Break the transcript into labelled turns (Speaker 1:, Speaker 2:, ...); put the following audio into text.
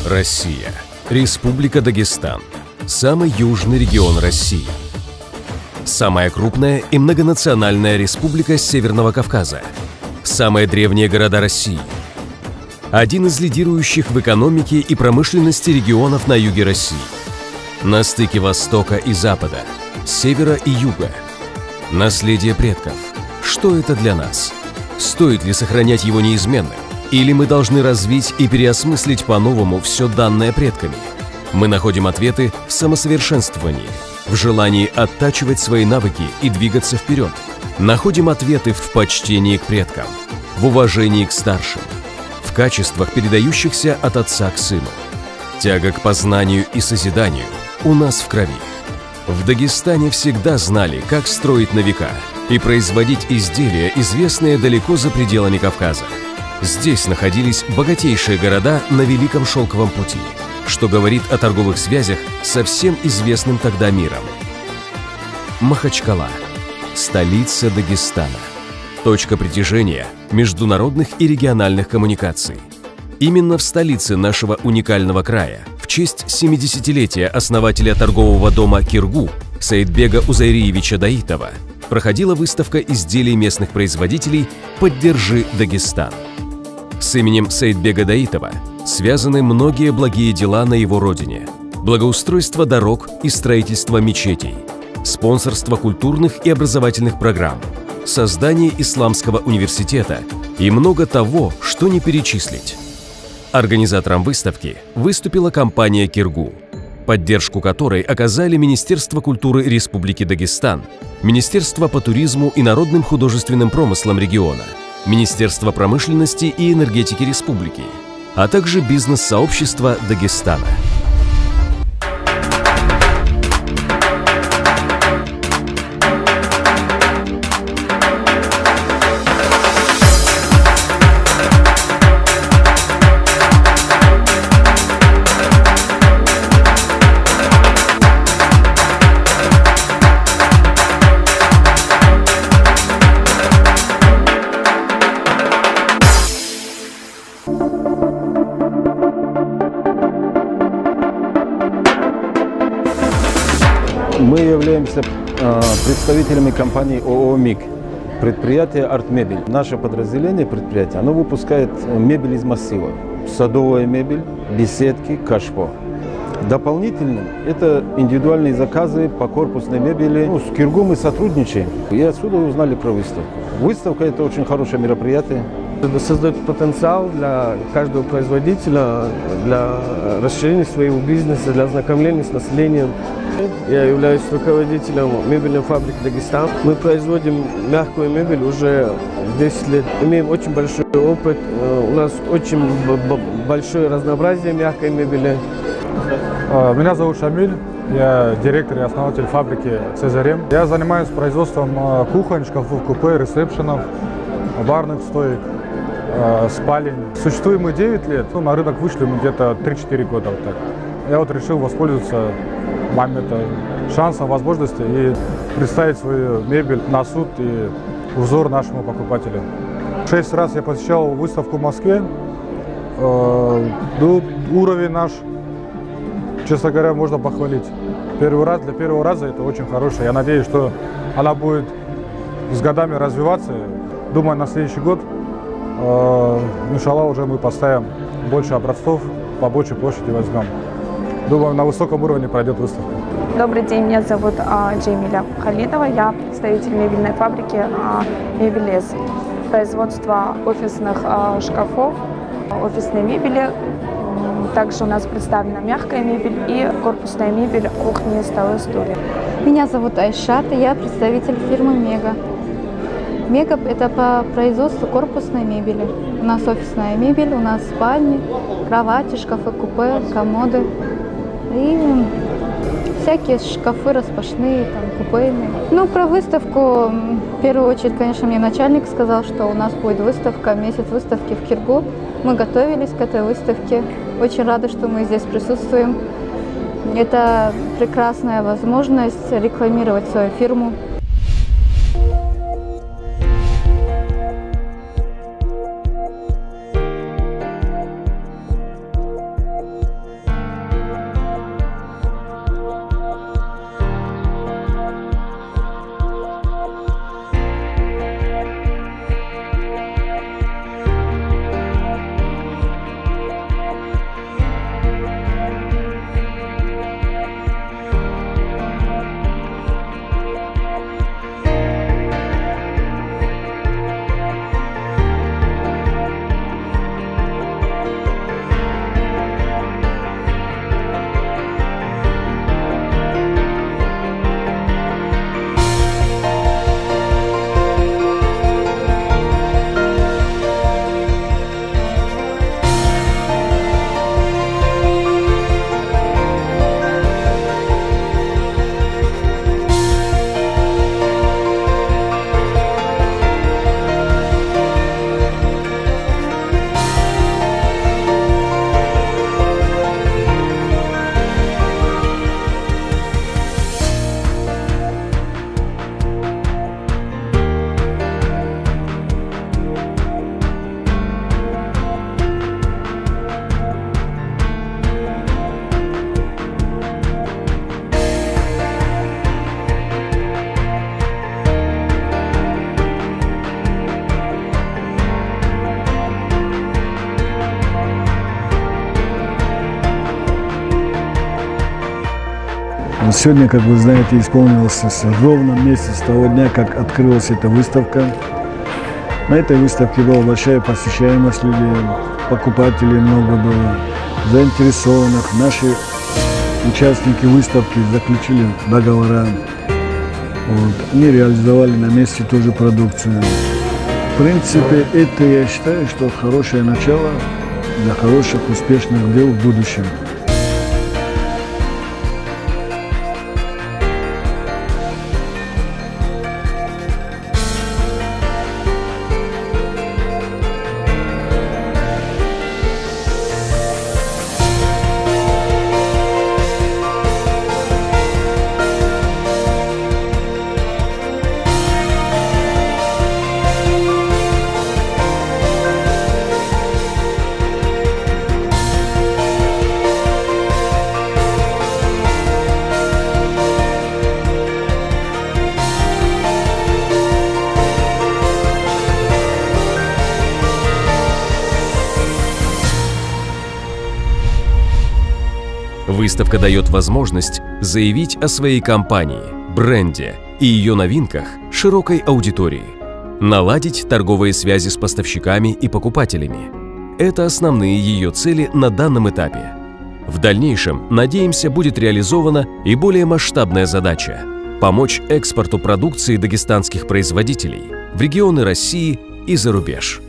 Speaker 1: Россия. Республика Дагестан. Самый южный регион России. Самая крупная и многонациональная республика Северного Кавказа. Самые древние города России. Один из лидирующих в экономике и промышленности регионов на юге России. На стыке Востока и Запада, Севера и Юга. Наследие предков. Что это для нас? Стоит ли сохранять его неизменным? Или мы должны развить и переосмыслить по-новому все данное предками? Мы находим ответы в самосовершенствовании, в желании оттачивать свои навыки и двигаться вперед. Находим ответы в почтении к предкам, в уважении к старшим, в качествах, передающихся от отца к сыну. Тяга к познанию и созиданию у нас в крови. В Дагестане всегда знали, как строить на века и производить изделия, известные далеко за пределами Кавказа. Здесь находились богатейшие города на Великом Шелковом пути, что говорит о торговых связях со всем известным тогда миром. Махачкала – столица Дагестана, точка притяжения международных и региональных коммуникаций. Именно в столице нашего уникального края в честь 70-летия основателя торгового дома «Киргу» Саидбега Узайриевича Даитова проходила выставка изделий местных производителей «Поддержи Дагестан». С именем Саидбега Даитова связаны многие благие дела на его родине: благоустройство дорог и строительство мечетей, спонсорство культурных и образовательных программ, создание исламского университета и много того, что не перечислить. Организатором выставки выступила компания «Киргу», поддержку которой оказали Министерство культуры Республики Дагестан, Министерство по туризму и народным художественным промыслам региона, Министерство промышленности и энергетики республики, а также бизнес-сообщество Дагестана.
Speaker 2: Мы являемся представителями компании ООО «МИГ», предприятие «Артмебель». Наше подразделение предприятия, оно выпускает мебель из массива, садовая мебель, беседки, кашпо. Дополнительно это индивидуальные заказы по корпусной мебели. С «Киргу» мы сотрудничаем, и отсюда узнали про выставку. Выставка – это очень хорошее мероприятие.
Speaker 3: Это создает потенциал для каждого производителя, для расширения своего бизнеса, для ознакомления с населением. Я являюсь руководителем мебельной фабрики «Дагестан». Мы производим мягкую мебель уже 10 лет. Имеем очень большой опыт. У нас очень большое разнообразие мягкой мебели.
Speaker 4: Меня зовут Шамиль. Я директор и основатель фабрики «Цезарем». Я занимаюсь производством кухонь, шкафов купе, ресепшенов, барных стоек, спален. Существуем мы 9 лет, на рынок вышли мы где-то 3-4 года. Вот так. Я решил воспользоваться шансом, возможностью и представить свою мебель на суд и узор нашему покупателю. 6 раз я посещал выставку в Москве. Уровень наш, честно говоря, можно похвалить. Для первого раза это очень хорошее. Я надеюсь, что она будет с годами развиваться. Думаю, на следующий год, иншаллах, уже мы поставим больше образцов, по большей площади возьмем. Думаю, на высоком уровне пройдет выставка.
Speaker 5: Добрый день, меня зовут Джеймиля Халидова. Я представитель мебельной фабрики «Мебелес». Производство офисных шкафов, офисной мебели. Также у нас представлена мягкая мебель и корпусная мебель, кухни, столы, стулья.
Speaker 6: Меня зовут Айшат, и я представитель фирмы «Мега». «Мега» – это по производству корпусной мебели. У нас офисная мебель, у нас спальни, кровати, шкафы купе, комоды и всякие шкафы распашные, купейные. Про выставку, в первую очередь, конечно, мне начальник сказал, что у нас будет выставка, месяц выставки в Киргу. Мы готовились к этой выставке. Очень рады, что мы здесь присутствуем. Это прекрасная возможность рекламировать свою фирму.
Speaker 7: Сегодня, как вы знаете, исполнился ровно месяц с того дня, как открылась эта выставка. На этой выставке была большая посещаемость людей, покупателей много было, заинтересованных. Наши участники выставки заключили договора. Они реализовали на месте тоже продукцию. В принципе, это я считаю, что хорошее начало для хороших, успешных дел в будущем.
Speaker 1: Выставка дает возможность заявить о своей компании, бренде и ее новинках широкой аудитории, наладить торговые связи с поставщиками и покупателями. Это основные ее цели на данном этапе. В дальнейшем, надеемся, будет реализована и более масштабная задача – помочь экспорту продукции дагестанских производителей в регионы России и за рубеж.